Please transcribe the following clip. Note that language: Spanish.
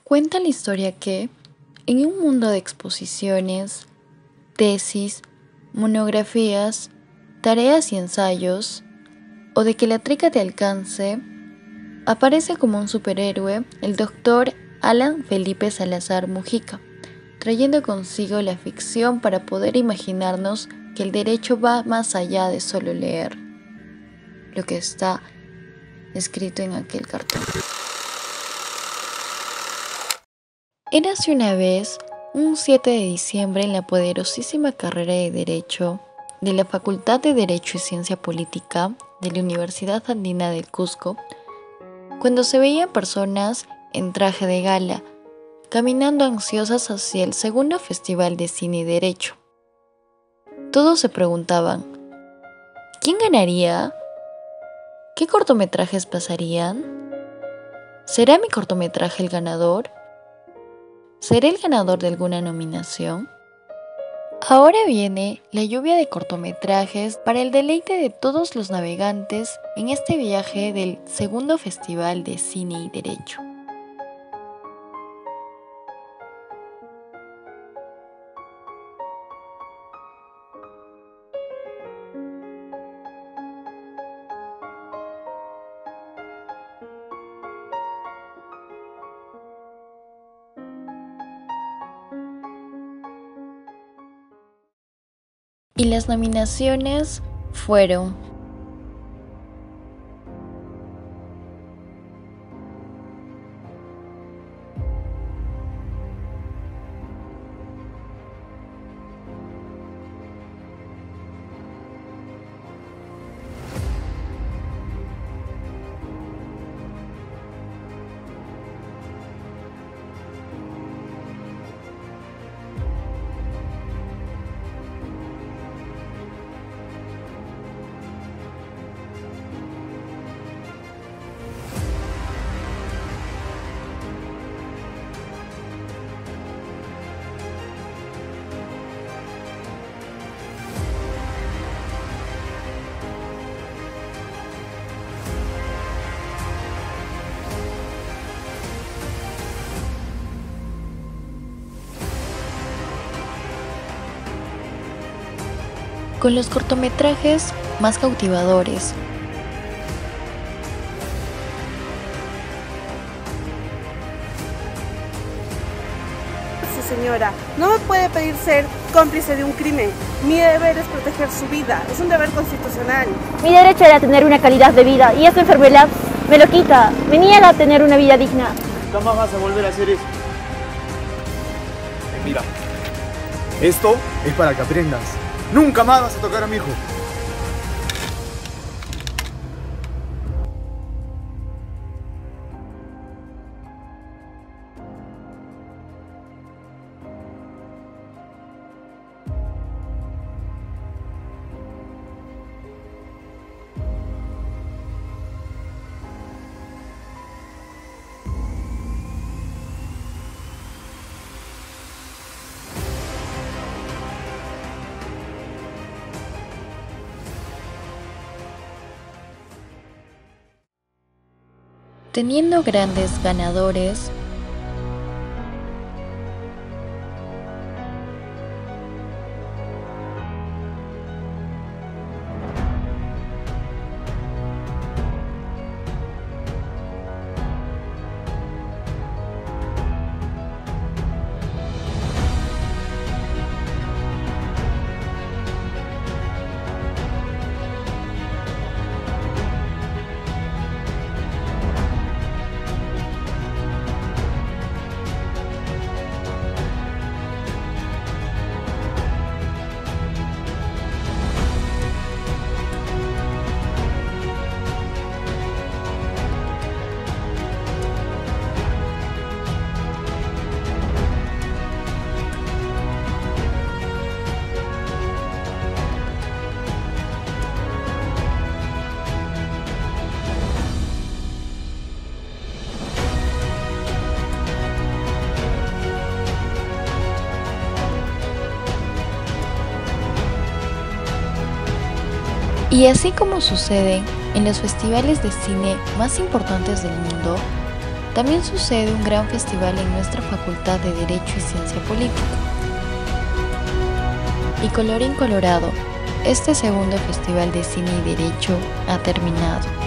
Cuenta la historia que, en un mundo de exposiciones, tesis, monografías, tareas y ensayos, o de que la trica te alcance, aparece como un superhéroe el doctor Alan Felipe Salazar Mujica, trayendo consigo la ficción para poder imaginarnos que el derecho va más allá de solo leer lo que está escrito en aquel cartón. Érase una vez un 7 de diciembre en la poderosísima carrera de Derecho de la Facultad de Derecho y Ciencia Política de la Universidad Andina del Cusco, cuando se veían personas en traje de gala, caminando ansiosas hacia el segundo Festival de Cine y Derecho. Todos se preguntaban, ¿quién ganaría? ¿Qué cortometrajes pasarían? ¿Será mi cortometraje el ganador? ¿Seré el ganador de alguna nominación? Ahora viene la lluvia de cortometrajes para el deleite de todos los navegantes en este viaje del segundo Festival de Cine y Derecho. Y las nominaciones fueron con los cortometrajes más cautivadores. Sí, señora, no me puede pedir ser cómplice de un crimen. Mi deber es proteger su vida, es un deber constitucional. Mi derecho era tener una calidad de vida y esta enfermedad me lo quita, me niega a tener una vida digna. Nunca más vas a volver a hacer eso. Mira, esto es para que aprendas. Nunca más vas a tocar a mi hijo. Teniendo grandes ganadores, y así como sucede en los festivales de cine más importantes del mundo, también sucede un gran festival en nuestra Facultad de Derecho y Ciencia Política. Y colorín colorado, este segundo Festival de Cine y Derecho ha terminado.